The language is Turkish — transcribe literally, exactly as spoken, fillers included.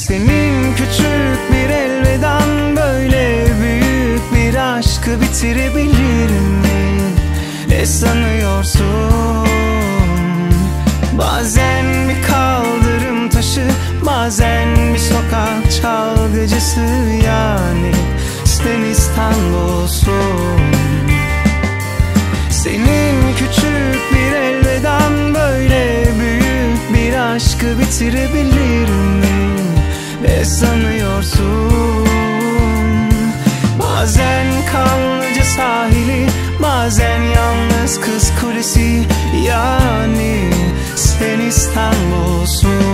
Senin küçük bir elvedan böyle büyük bir aşkı bitirebilir mi? Ne sanıyorsun? Bazen bir kaldırım taşı, bazen bir sokak çalgıcısı, yani sen İstanbul'sun. Senin küçük bir elvedan böyle büyük bir aşkı bitirebilir mi? Ne sanıyorsun? Bazen Kanlıca sahili, bazen yalnız Kız Kulesi, yani sen İstanbul'sun.